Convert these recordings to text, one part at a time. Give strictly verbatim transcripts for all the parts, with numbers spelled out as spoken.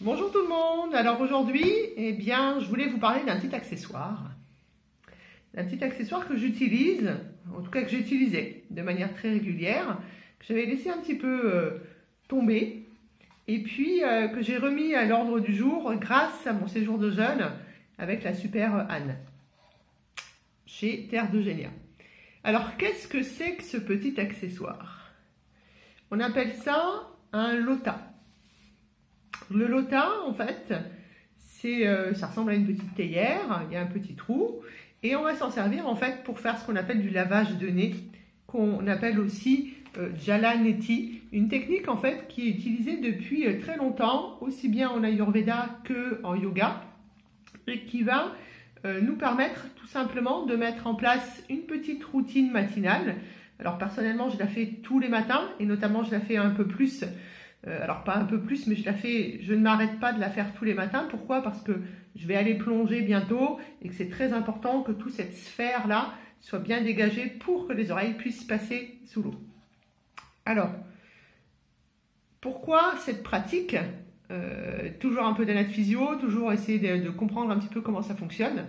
Bonjour tout le monde. Alors aujourd'hui, eh bien, je voulais vous parler d'un petit accessoire. Un petit accessoire que j'utilise, en tout cas que j'utilisais de manière très régulière, que j'avais laissé un petit peu euh, tomber, et puis euh, que j'ai remis à l'ordre du jour grâce à mon séjour de jeûne avec la super Anne, chez Terre d'Eugénia. Alors, qu'est-ce que c'est que ce petit accessoire? On appelle ça un lota. Le lota, en fait, c'est, euh, ça ressemble à une petite théière, il y a un petit trou, et on va s'en servir en fait pour faire ce qu'on appelle du lavage de nez, qu'on appelle aussi euh, Jala Neti, une technique en fait qui est utilisée depuis euh, très longtemps, aussi bien en Ayurveda que en yoga, et qui va euh, nous permettre tout simplement de mettre en place une petite routine matinale. Alors personnellement, je la fais tous les matins, et notamment je la fais un peu plus. Euh, alors pas un peu plus, mais je la fais, je ne m'arrête pas de la faire tous les matins. Pourquoi? Parce que je vais aller plonger bientôt et que c'est très important que toute cette sphère-là soit bien dégagée pour que les oreilles puissent passer sous l'eau. Alors, pourquoi cette pratique? euh, Toujours un peu d'anat physio, toujours essayer de, de comprendre un petit peu comment ça fonctionne.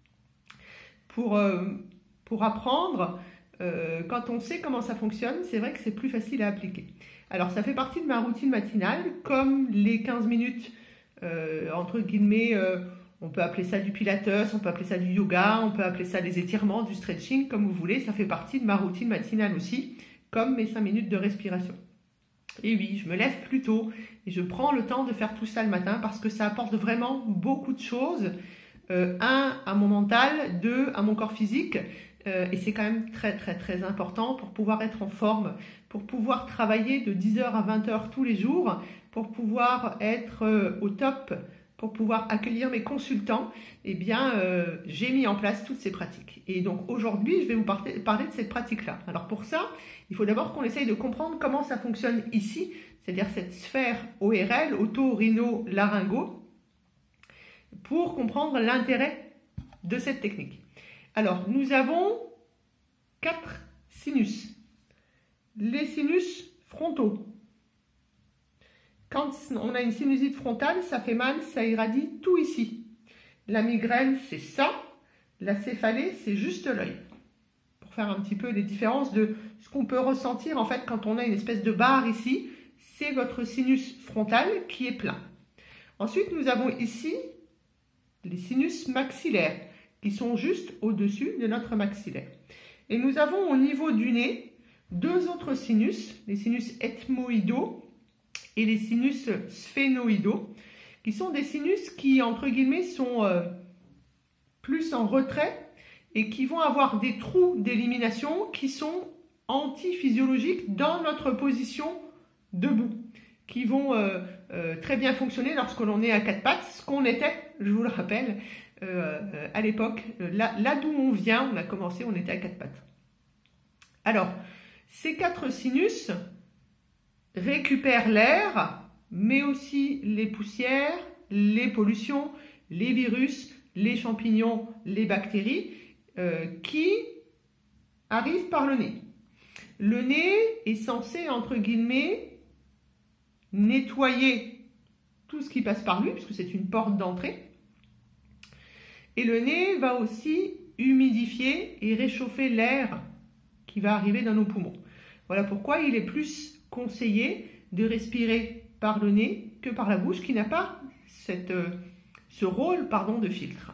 Pour, euh, pour apprendre, euh, quand on sait comment ça fonctionne, c'est vrai que c'est plus facile à appliquer. Alors, ça fait partie de ma routine matinale, comme les quinze minutes, euh, entre guillemets, euh, on peut appeler ça du pilates, on peut appeler ça du yoga, on peut appeler ça des étirements, du stretching, comme vous voulez. Ça fait partie de ma routine matinale aussi, comme mes cinq minutes de respiration. Et oui, je me lève plus tôt et je prends le temps de faire tout ça le matin parce que ça apporte vraiment beaucoup de choses. Euh, un, à mon mental, deux, à mon corps physique. Euh, et c'est quand même très très très important pour pouvoir être en forme, pour pouvoir travailler de dix heures à vingt heures tous les jours, pour pouvoir être euh, au top, pour pouvoir accueillir mes consultants. Eh bien, euh, j'ai mis en place toutes ces pratiques. Et donc aujourd'hui, je vais vous parler, parler de cette pratique-là. Alors pour ça, il faut d'abord qu'on essaye de comprendre comment ça fonctionne ici, c'est-à-dire cette sphère O R L, oto-rhino-laryngo, pour comprendre l'intérêt de cette technique. Alors, nous avons quatre sinus. Les sinus frontaux. Quand on a une sinusite frontale, ça fait mal, ça irradie tout ici. La migraine, c'est ça. La céphalée, c'est juste l'œil. Pour faire un petit peu les différences de ce qu'on peut ressentir en fait quand on a une espèce de barre ici, c'est votre sinus frontal qui est plein. Ensuite, nous avons ici les sinus maxillaires, qui sont juste au-dessus de notre maxillaire. Et nous avons au niveau du nez deux autres sinus, les sinus ethmoïdaux et les sinus sphénoïdaux, qui sont des sinus qui, entre guillemets, sont euh, plus en retrait et qui vont avoir des trous d'élimination qui sont antiphysiologiques dans notre position debout, qui vont euh, euh, très bien fonctionner lorsque l'on est à quatre pattes, ce qu'on était, je vous le rappelle, Euh, à l'époque, là, là d'où on vient, on a commencé, on était à quatre pattes. Alors, ces quatre sinus récupèrent l'air, mais aussi les poussières, les pollutions, les virus, les champignons, les bactéries euh, qui arrivent par le nez. Le nez est censé, entre guillemets, nettoyer tout ce qui passe par lui, puisque c'est une porte d'entrée. Et le nez va aussi humidifier et réchauffer l'air qui va arriver dans nos poumons. Voilà pourquoi il est plus conseillé de respirer par le nez que par la bouche, qui n'a pas cette, euh, ce rôle pardon, de filtre.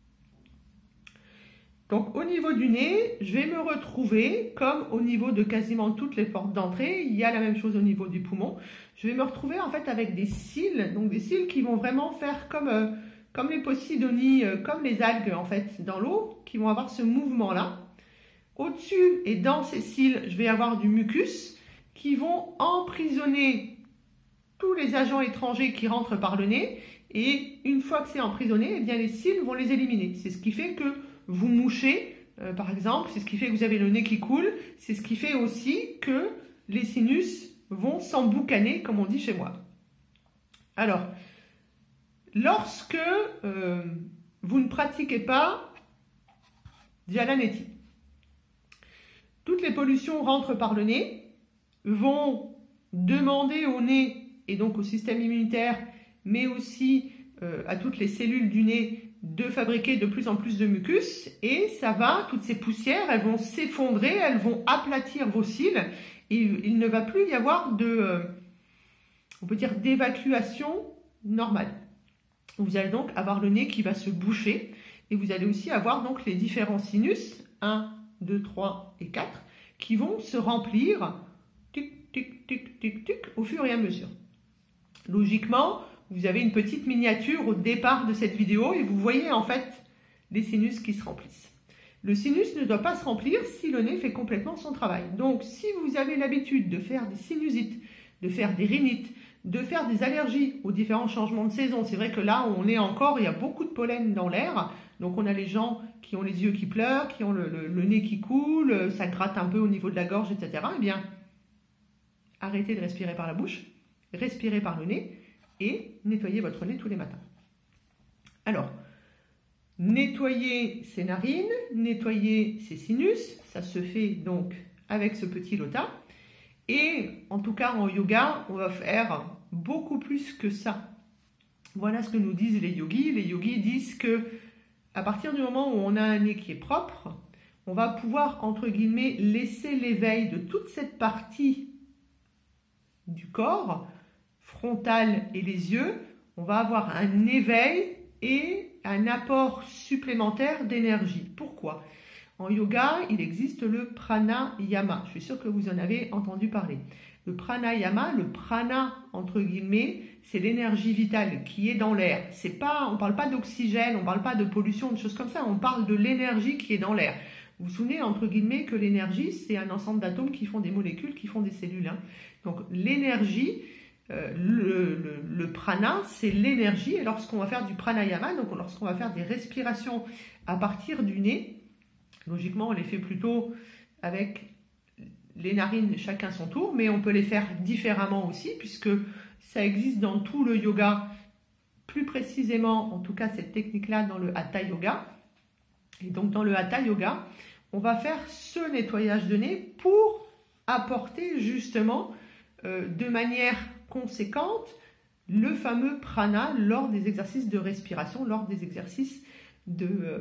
Donc au niveau du nez, je vais me retrouver, comme au niveau de quasiment toutes les portes d'entrée, il y a la même chose au niveau du poumon, je vais me retrouver en fait avec des cils, donc des cils qui vont vraiment faire comme... Euh, comme les posidonies, comme les algues en fait dans l'eau, qui vont avoir ce mouvement-là. Au-dessus et dans ces cils, je vais avoir du mucus qui vont emprisonner tous les agents étrangers qui rentrent par le nez. Et une fois que c'est emprisonné, eh bien les cils vont les éliminer. C'est ce qui fait que vous mouchez, euh, par exemple, c'est ce qui fait que vous avez le nez qui coule, c'est ce qui fait aussi que les sinus vont s'emboucaner, comme on dit chez moi. Alors, lorsque euh, vous ne pratiquez pas Jala Neti, toutes les pollutions rentrent par le nez, vont demander au nez et donc au système immunitaire mais aussi euh, à toutes les cellules du nez de fabriquer de plus en plus de mucus, et ça va, toutes ces poussières, elles vont s'effondrer, elles vont aplatir vos cils, et il ne va plus y avoir de, euh, on peut dire, d'évacuation normale. Vous allez donc avoir le nez qui va se boucher, et vous allez aussi avoir donc les différents sinus, un, deux, trois et quatre, qui vont se remplir, tic, tic, tic, tic, tic, au fur et à mesure. Logiquement, vous avez une petite miniature au départ de cette vidéo et vous voyez en fait les sinus qui se remplissent. Le sinus ne doit pas se remplir si le nez fait complètement son travail. Donc, si vous avez l'habitude de faire des sinusites, de faire des rhinites, de faire des allergies aux différents changements de saison, c'est vrai que là, on est encore, il y a beaucoup de pollen dans l'air, donc on a les gens qui ont les yeux qui pleurent, qui ont le, le, le nez qui coule, ça gratte un peu au niveau de la gorge, et cetera. Eh bien, arrêtez de respirer par la bouche, respirez par le nez, et nettoyez votre nez tous les matins. Alors, nettoyer ses narines, nettoyer ses sinus, ça se fait donc avec ce petit lota. Et en tout cas en yoga, on va faire beaucoup plus que ça. Voilà ce que nous disent les yogis. Les yogis disent que à partir du moment où on a un nez qui est propre, on va pouvoir, entre guillemets, laisser l'éveil de toute cette partie du corps frontale et les yeux, on va avoir un éveil et un apport supplémentaire d'énergie. Pourquoi ? En yoga, il existe le pranayama. Je suis sûre que vous en avez entendu parler. Le pranayama, le prana, entre guillemets, c'est l'énergie vitale qui est dans l'air. C'est pas, on ne parle pas d'oxygène, on ne parle pas de pollution, de choses comme ça, on parle de l'énergie qui est dans l'air. Vous vous souvenez, entre guillemets, que l'énergie, c'est un ensemble d'atomes qui font des molécules, qui font des cellules. Hein. Donc l'énergie, Euh, le, le, le prana, c'est l'énergie, et lorsqu'on va faire du pranayama, donc lorsqu'on va faire des respirations à partir du nez, logiquement on les fait plutôt avec les narines chacun son tour, mais on peut les faire différemment aussi, puisque ça existe dans tout le yoga, plus précisément, en tout cas cette technique-là dans le hatha yoga. Et donc dans le hatha yoga, on va faire ce nettoyage de nez pour apporter justement euh, de manière conséquente le fameux prana lors des exercices de respiration, lors des exercices de, euh,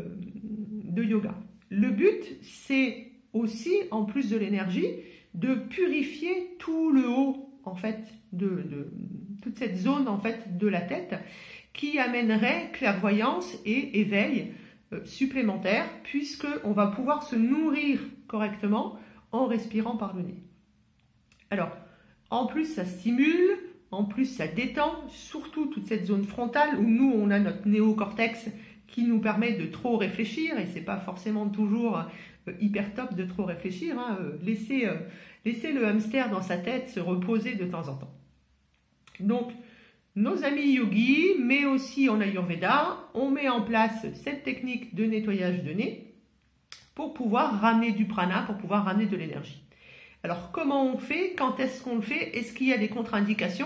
de yoga. Le but, c'est aussi, en plus de l'énergie, de purifier tout le haut, en fait, de, de toute cette zone, en fait, de la tête, qui amènerait clairvoyance et éveil euh, supplémentaire, puisqu'on va pouvoir se nourrir correctement en respirant par le nez. Alors, en plus, ça stimule, en plus, ça détend, surtout toute cette zone frontale où nous, on a notre néocortex qui nous permet de trop réfléchir, et ce n'est pas forcément toujours euh, hyper top de trop réfléchir. Hein. Euh, laissez, euh, laissez le hamster dans sa tête se reposer de temps en temps. Donc, nos amis yogis, mais aussi en Ayurveda, on met en place cette technique de nettoyage de nez pour pouvoir ramener du prana, pour pouvoir ramener de l'énergie. Alors, comment on fait? Quand est-ce qu'on le fait? Est-ce qu'il y a des contre-indications?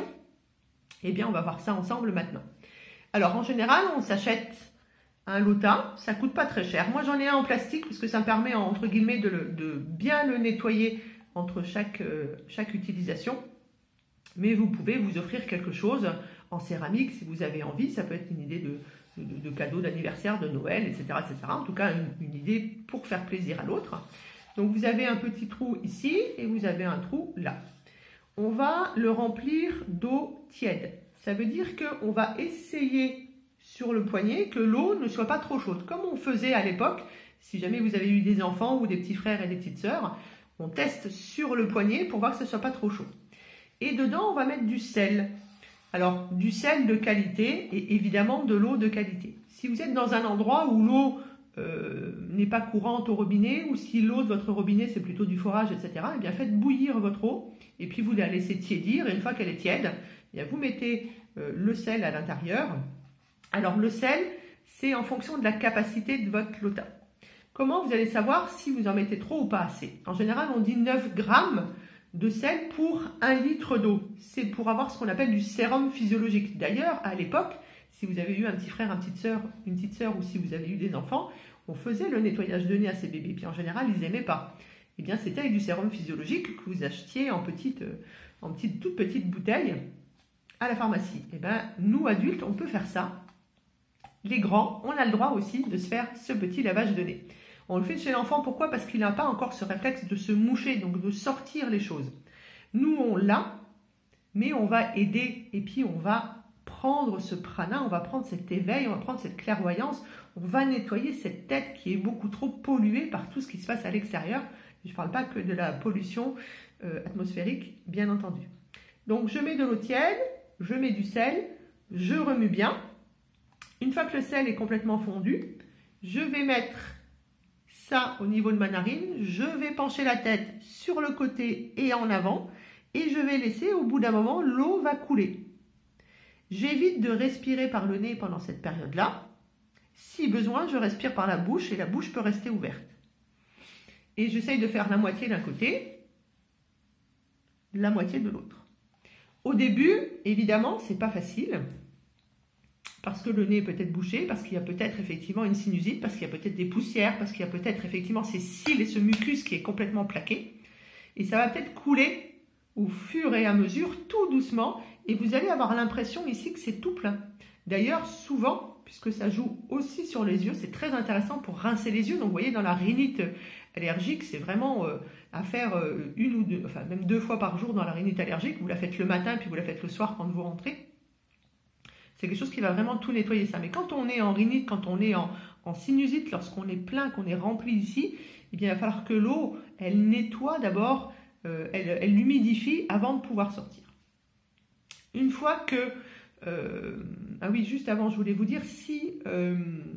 Eh bien, on va voir ça ensemble maintenant. Alors, en général, on s'achète un lota. Ça ne coûte pas très cher. Moi, j'en ai un en plastique parce que ça me permet, entre guillemets, de, le, de bien le nettoyer entre chaque, euh, chaque utilisation. Mais vous pouvez vous offrir quelque chose en céramique si vous avez envie. Ça peut être une idée de, de, de cadeau d'anniversaire, de Noël, et cetera, et cetera. En tout cas, une, une idée pour faire plaisir à l'autre. Donc, vous avez un petit trou ici et vous avez un trou là. On va le remplir d'eau tiède. Ça veut dire qu'on va essayer sur le poignet que l'eau ne soit pas trop chaude. Comme on faisait à l'époque, si jamais vous avez eu des enfants ou des petits frères et des petites sœurs, on teste sur le poignet pour voir que ce ne soit pas trop chaud. Et dedans, on va mettre du sel. Alors, du sel de qualité et évidemment de l'eau de qualité. Si vous êtes dans un endroit où l'eau Euh, n'est pas courante au robinet, ou si l'eau de votre robinet c'est plutôt du forage, et cetera, eh bien faites bouillir votre eau et puis vous la laissez tiédir, et une fois qu'elle est tiède, eh bien vous mettez euh, le sel à l'intérieur. Alors le sel, c'est en fonction de la capacité de votre lota. Comment vous allez savoir si vous en mettez trop ou pas assez? En général, on dit neuf grammes de sel pour un litre d'eau. C'est pour avoir ce qu'on appelle du sérum physiologique. D'ailleurs, à l'époque, si vous avez eu un petit frère, une petite sœur, une petite sœur, ou si vous avez eu des enfants, on faisait le nettoyage de nez à ces bébés. Puis en général, ils n'aimaient pas. Eh bien, c'était avec du sérum physiologique que vous achetiez en petite, en petite, toute petite bouteille. à la pharmacie. Eh bien, nous, adultes, on peut faire ça. Les grands, on a le droit aussi de se faire ce petit lavage de nez. On le fait chez l'enfant, pourquoi? Parce qu'il n'a pas encore ce réflexe de se moucher, donc de sortir les choses. Nous, on l'a, mais on va aider, et puis on va prendre ce prana, on va prendre cet éveil, on va prendre cette clairvoyance, on va nettoyer cette tête qui est beaucoup trop polluée par tout ce qui se passe à l'extérieur. Je ne parle pas que de la pollution euh, atmosphérique, bien entendu. Donc, je mets de l'eau tiède, je mets du sel, je remue bien. Une fois que le sel est complètement fondu, je vais mettre ça au niveau de ma narine, je vais pencher la tête sur le côté et en avant, et je vais laisser, au bout d'un moment, l'eau va couler. J'évite de respirer par le nez pendant cette période-là. Si besoin, je respire par la bouche, et la bouche peut rester ouverte. Et j'essaye de faire la moitié d'un côté, la moitié de l'autre. Au début, évidemment, c'est pas facile, parce que le nez est peut-être bouché, parce qu'il y a peut-être effectivement une sinusite, parce qu'il y a peut-être des poussières, parce qu'il y a peut-être effectivement ces cils et ce mucus qui est complètement plaqué. Et ça va peut-être couler au fur et à mesure, tout doucement, et vous allez avoir l'impression ici que c'est tout plein. D'ailleurs, souvent, puisque ça joue aussi sur les yeux, c'est très intéressant pour rincer les yeux. Donc, vous voyez, dans la rhinite allergique, c'est vraiment euh, à faire euh, une ou deux, enfin même deux fois par jour dans la rhinite allergique. Vous la faites le matin, puis vous la faites le soir quand vous rentrez. C'est quelque chose qui va vraiment tout nettoyer ça. Mais quand on est en rhinite, quand on est en, en sinusite, lorsqu'on est plein, qu'on est rempli ici, eh bien, il va falloir que l'eau, elle nettoie d'abord, euh, elle, elle l'humidifie avant de pouvoir sortir. Une fois que... Euh, ah oui, juste avant, je voulais vous dire, si, euh,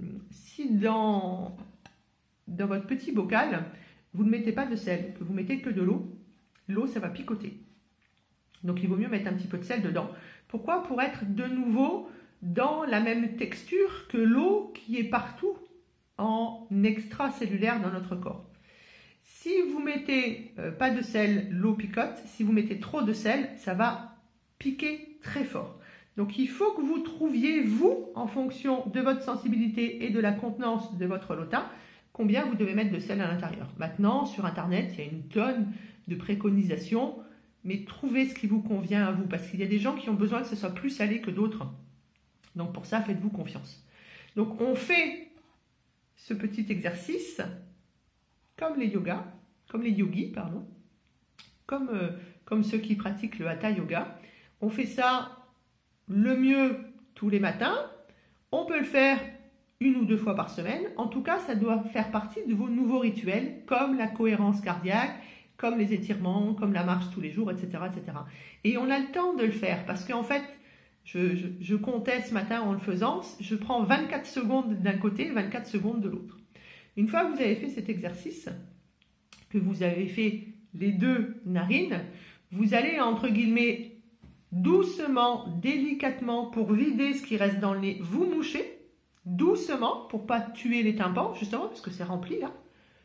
si dans, dans votre petit bocal, vous ne mettez pas de sel, que vous mettez que de l'eau, l'eau, ça va picoter. Donc, il vaut mieux mettre un petit peu de sel dedans. Pourquoi? Pour être de nouveau dans la même texture que l'eau qui est partout en extracellulaire dans notre corps. Si vous mettez euh, pas de sel, l'eau picote. Si vous mettez trop de sel, ça va piquer très fort. Donc, il faut que vous trouviez, vous, en fonction de votre sensibilité et de la contenance de votre lota, combien vous devez mettre de sel à l'intérieur. Maintenant, sur Internet, il y a une tonne de préconisations, mais trouvez ce qui vous convient à vous, parce qu'il y a des gens qui ont besoin que ce soit plus salé que d'autres. Donc, pour ça, faites-vous confiance. Donc, on fait ce petit exercice comme les yogas, comme les yogis, pardon, comme, euh, comme ceux qui pratiquent le hatha yoga. On fait ça le mieux tous les matins. On peut le faire une ou deux fois par semaine. En tout cas, ça doit faire partie de vos nouveaux rituels, comme la cohérence cardiaque, comme les étirements, comme la marche tous les jours, et cetera, et cetera. Et on a le temps de le faire, parce qu'en fait, je, je, je comptais ce matin en le faisant, je prends vingt-quatre secondes d'un côté, vingt-quatre secondes de l'autre. Une fois que vous avez fait cet exercice, que vous avez fait les deux narines, vous allez, entre guillemets, doucement, délicatement, pour vider ce qui reste dans le nez, vous mouchez, doucement, pour ne pas tuer les tympans, justement, parce que c'est rempli là.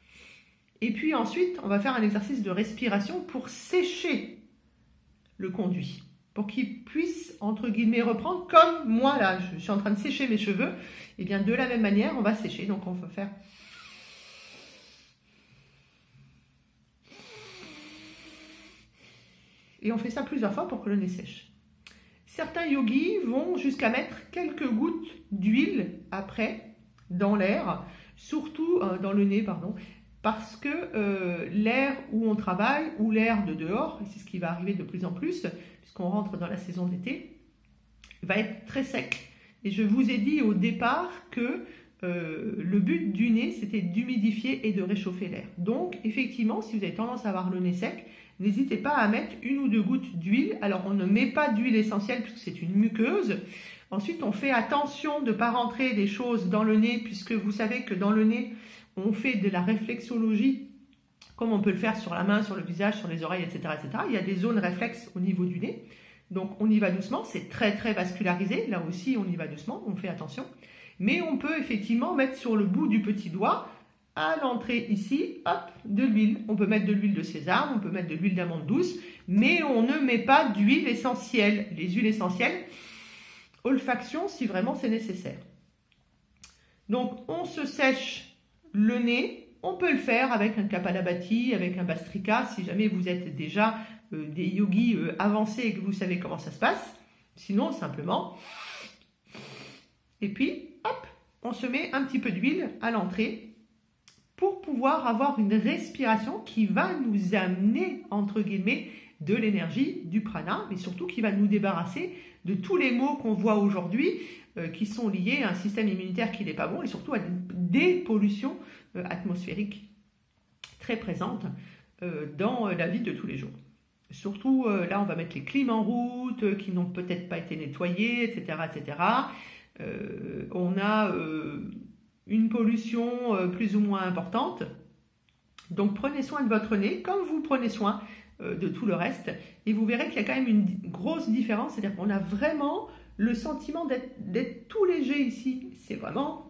Et puis ensuite, on va faire un exercice de respiration pour sécher le conduit, pour qu'il puisse, entre guillemets, reprendre, comme moi là, je suis en train de sécher mes cheveux, et bien de la même manière, on va sécher, donc on va faire... Et on fait ça plusieurs fois pour que le nez sèche. Certains yogis vont jusqu'à mettre quelques gouttes d'huile après dans l'air, surtout euh, dans le nez, pardon, parce que euh, l'air où on travaille, ou l'air de dehors, et c'est ce qui va arriver de plus en plus, puisqu'on rentre dans la saison d'été, va être très sec. Et je vous ai dit au départ que euh, le but du nez, c'était d'humidifier et de réchauffer l'air. Donc, effectivement, si vous avez tendance à avoir le nez sec, n'hésitez pas à mettre une ou deux gouttes d'huile. Alors, on ne met pas d'huile essentielle puisque c'est une muqueuse. Ensuite, on fait attention de ne pas rentrer des choses dans le nez, puisque vous savez que dans le nez, on fait de la réflexologie, comme on peut le faire sur la main, sur le visage, sur les oreilles, et cetera, et cetera. Il y a des zones réflexes au niveau du nez. Donc, on y va doucement. C'est très, très vascularisé. Là aussi, on y va doucement. On fait attention. Mais on peut effectivement mettre sur le bout du petit doigt, à l'entrée ici, hop, de l'huile. On peut mettre de l'huile de sésame, on peut mettre de l'huile d'amande douce, mais on ne met pas d'huile essentielle. Les huiles essentielles, olfaction si vraiment c'est nécessaire. Donc, on se sèche le nez. On peut le faire avec un kapalabhati, avec un bastrika, si jamais vous êtes déjà euh, des yogis euh, avancés et que vous savez comment ça se passe. Sinon, simplement, et puis, hop, on se met un petit peu d'huile à l'entrée pour pouvoir avoir une respiration qui va nous amener, entre guillemets, de l'énergie, du prana, mais surtout qui va nous débarrasser de tous les maux qu'on voit aujourd'hui euh, qui sont liés à un système immunitaire qui n'est pas bon et surtout à des pollutions euh, atmosphériques très présentes euh, dans la vie de tous les jours. Surtout, euh, là, on va mettre les clims en route euh, qui n'ont peut-être pas été nettoyés, et cetera, et cetera. Euh, on a euh, une pollution euh, plus ou moins importante. Donc, prenez soin de votre nez comme vous prenez soin euh, de tout le reste. Et vous verrez qu'il y a quand même une grosse différence. C'est-à-dire qu'on a vraiment le sentiment d'être tout léger ici. C'est vraiment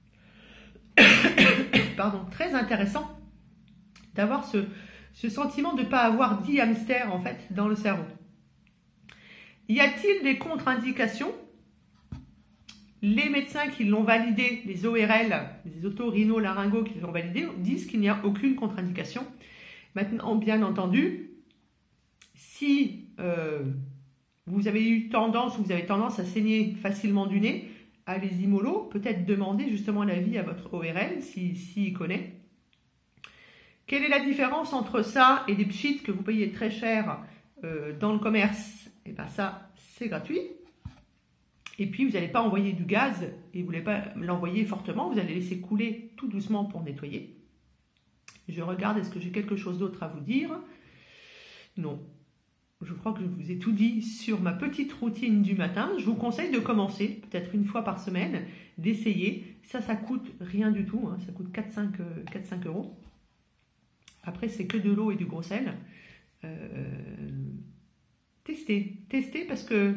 pardon, très intéressant d'avoir ce, ce sentiment de ne pas avoir dix hamsters en fait dans le cerveau. Y a-t-il des contre-indications? Les médecins qui l'ont validé, les O R L, les otorhinolaryngos qui l'ont validé, disent qu'il n'y a aucune contre-indication. Maintenant, bien entendu, si euh, vous avez eu tendance ou vous avez tendance à saigner facilement du nez, allez-y mollo, peut-être demander justement l'avis à votre O R L s'il si, si connaît. Quelle est la différence entre ça et des pchits que vous payez très cher euh, dans le commerce? Et bien ça, c'est gratuit. Et puis, vous n'allez pas envoyer du gaz et vous n'allez pas l'envoyer fortement. Vous allez laisser couler tout doucement pour nettoyer. Je regarde, est-ce que j'ai quelque chose d'autre à vous dire? Non. Je crois que je vous ai tout dit sur ma petite routine du matin. Je vous conseille de commencer, peut-être une fois par semaine, d'essayer. Ça, ça coûte rien du tout. Hein. Ça coûte quatre à cinq euros. Après, c'est que de l'eau et du gros sel. Euh, testez. Testez parce que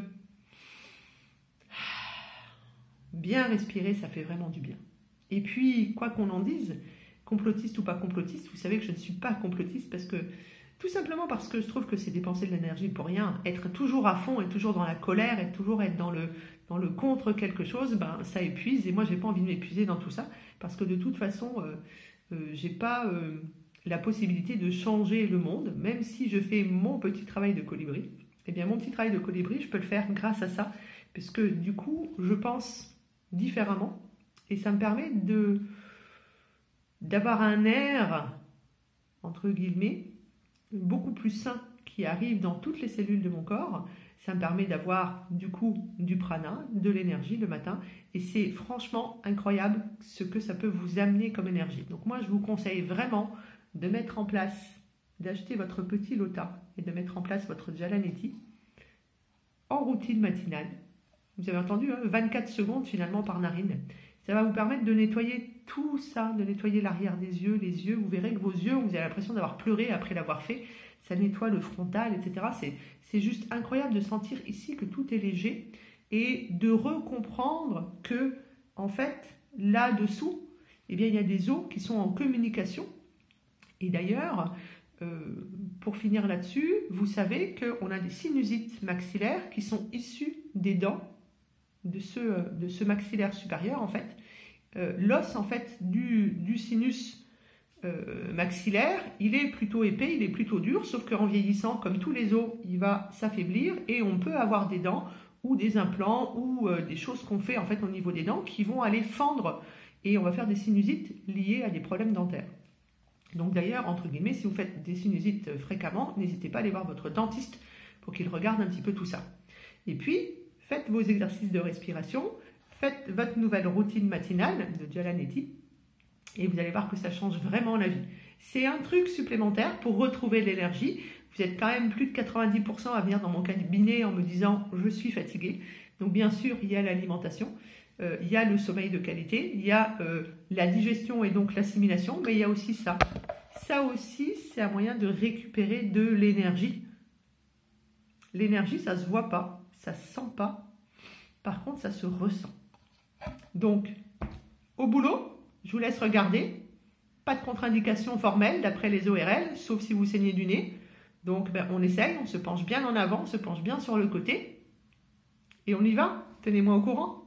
bien respirer, ça fait vraiment du bien. Et puis, quoi qu'on en dise, complotiste ou pas complotiste, vous savez que je ne suis pas complotiste parce que, tout simplement parce que je trouve que c'est dépenser de l'énergie pour rien. Être toujours à fond, être toujours dans la colère, être toujours être dans le, dans le contre quelque chose, ben, ça épuise. Et moi, j'ai pas envie de m'épuiser dans tout ça parce que de toute façon, euh, euh, j'ai pas euh, la possibilité de changer le monde, même si je fais mon petit travail de colibri. Eh bien, mon petit travail de colibri, je peux le faire grâce à ça, parce que du coup, je pense différemment et ça me permet de d'avoir un air entre guillemets beaucoup plus sain qui arrive dans toutes les cellules de mon corps. Ça me permet d'avoir du coup du prana, de l'énergie le matin et c'est franchement incroyable ce que ça peut vous amener comme énergie. Donc moi je vous conseille vraiment de mettre en place, d'acheter votre petit lota et de mettre en place votre jalaneti en routine matinale. Vous avez entendu, hein, vingt-quatre secondes finalement par narine. Ça va vous permettre de nettoyer tout ça, de nettoyer l'arrière des yeux, les yeux. Vous verrez que vos yeux, vous avez l'impression d'avoir pleuré après l'avoir fait. Ça nettoie le frontal, et cetera. C'est, c'est juste incroyable de sentir ici que tout est léger et de recomprendre que, en fait, là-dessous, eh bien, il y a des os qui sont en communication. Et d'ailleurs, euh, pour finir là-dessus, vous savez qu'on a des sinusites maxillaires qui sont issus des dents de ce, de ce maxillaire supérieur en fait. Euh, l'os en fait du, du sinus euh, maxillaire, il est plutôt épais, il est plutôt dur, sauf qu'en vieillissant, comme tous les os, il va s'affaiblir et on peut avoir des dents ou des implants ou euh, des choses qu'on fait en fait au niveau des dents qui vont aller fendre et on va faire des sinusites liées à des problèmes dentaires. Donc d'ailleurs, entre guillemets, si vous faites des sinusites fréquemment, n'hésitez pas à aller voir votre dentiste pour qu'il regarde un petit peu tout ça. Et puis, faites vos exercices de respiration, faites votre nouvelle routine matinale de jalaneti et vous allez voir que ça change vraiment la vie. C'est un truc supplémentaire pour retrouver l'énergie. Vous êtes quand même plus de quatre-vingt-dix pour cent à venir dans mon cabinet en me disant « je suis fatigué ». Donc bien sûr, il y a l'alimentation, euh, il y a le sommeil de qualité, il y a euh, la digestion et donc l'assimilation, mais il y a aussi ça. Ça aussi, c'est un moyen de récupérer de l'énergie. L'énergie, ça ne se voit pas. Ça ne se sent pas, par contre ça se ressent. Donc, au boulot, je vous laisse regarder, pas de contre-indication formelle d'après les O R L, sauf si vous saignez du nez. Donc ben, on essaye, on se penche bien en avant, on se penche bien sur le côté, et on y va, tenez-moi au courant.